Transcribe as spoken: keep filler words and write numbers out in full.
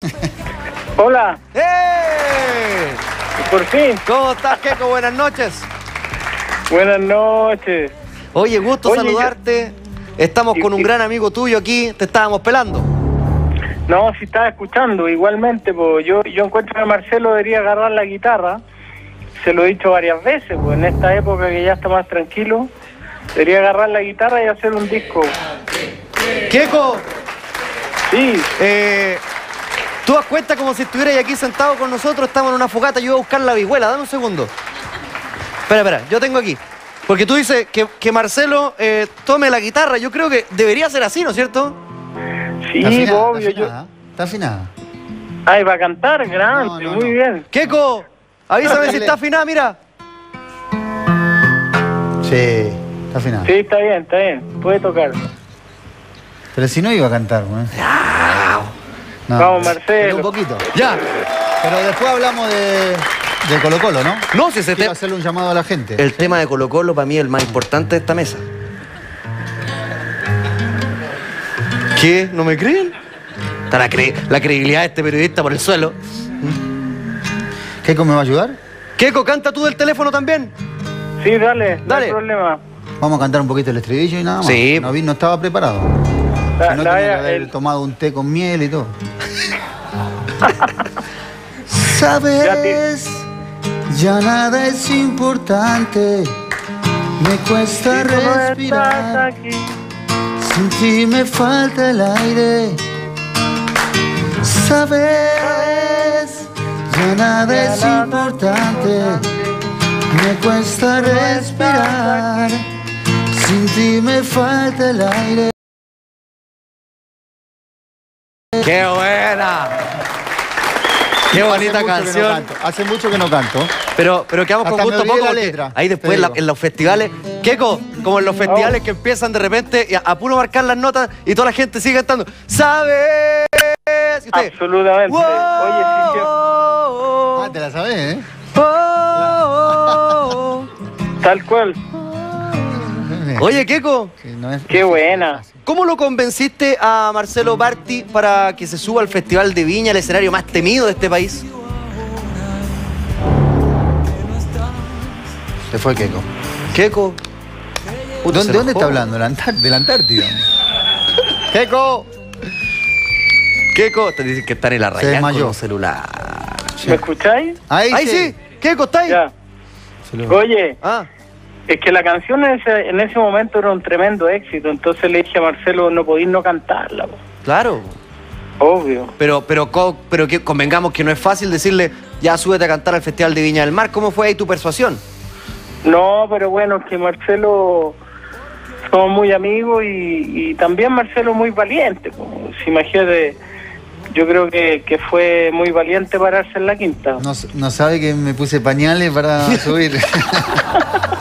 Hola. ¡Eh! Por fin. ¿Cómo estás, Keco? Buenas noches. Buenas noches. Oye, gusto Oye, saludarte. Estamos y- con un y- gran amigo tuyo aquí. Te estábamos pelando. No, si estaba escuchando, igualmente, pues yo, yo encuentro que Marcelo debería agarrar la guitarra. Se lo he dicho varias veces, pues en esta época que ya está más tranquilo, debería agarrar la guitarra y hacer un disco. Keco, Sí, eh, tú das cuenta como si estuvieras aquí sentado con nosotros. Estamos en una fogata. Yo voy a buscar la vihuela. Dame un segundo. Espera, espera. Yo tengo aquí. Porque tú dices que, que Marcelo eh, tome la guitarra. Yo creo que debería ser así, ¿no es cierto? sí, Está afinada, obvio. está Yo... afinada, está afinada. Ay, va a cantar, grande, No, no, muy no. bien. Keco, avísame si está afinada, mira. Sí, está afinada. Sí, está bien, está bien, puede tocar. Pero si no iba a cantar, güey. No, Vamos, pero- Marcelo. pero un poquito. Ya. Pero después hablamos de, de Colo Colo, ¿no? No, si ese Quiero te... hacerle un llamado a la gente. El tema de Colo Colo para mí es el más importante de esta mesa. ¿Qué? ¿No me creen? Está la, cre- la credibilidad de este periodista por el suelo. ¿Keco me va a ayudar? Keco, canta tú del teléfono también. Sí, dale, no Dale. hay problema. Vamos a cantar un poquito el estribillo y nada más. Sí. No, vi- no estaba preparado. La- Si no la- tenía que haber el- tomado un té con miel y todo. Ya Sabes, ya nada es importante. Me cuesta Si tú no estás respirar. aquí. Sin ti me falta el aire. Sabes, ya nada es importante. Me cuesta respirar. Sin ti me falta el aire. ¡Qué buena! ¡Qué bonita Hace mucho que no canción! canto, Hace mucho que no canto. Pero, pero quedamos con Hasta me gusto olvidé poco la porque letra, ahí después te en, la- digo. en los festivales, Keco, como en los festivales Oh. que empiezan de repente y a, a puro marcar las notas y toda la gente sigue cantando. ¿Sabes? Y usted, Absolutamente. "Wow, Oye, sí, sí. oh, Ah, te la sabés, ¿eh? oh, oh". Tal cual. Oye, Keco, Sí, no es- Qué buena. ¿cómo lo convenciste a Marcelo Barti para que se suba al Festival de Viña, el escenario más temido de este país? Se fue Keco. Keco. Puta, se ¿Dónde, ¿Dónde enojó. está hablando? ¿De la Antar- de la Antártida? ¡Keco! Keco, te dicen que está en la raya con desmayó. un celular. ¿Me escucháis? Ahí, Ahí sí, Keco, está ahí. Ya. Se lo- Oye, Ah, es que la canción en ese, en ese momento era un tremendo éxito, entonces le dije a Marcelo, no podéis no cantarla, po. claro. Obvio. Pero, pero, co- pero que convengamos que no es fácil decirle, ya súbete a cantar al Festival de Viña del Mar. ¿Cómo fue ahí tu persuasión? No, pero bueno, es que Marcelo somos muy amigos y, y también Marcelo muy valiente, po. Si imagínate, yo creo que, que fue muy valiente pararse en la quinta. No, no sabe que me puse pañales para subir.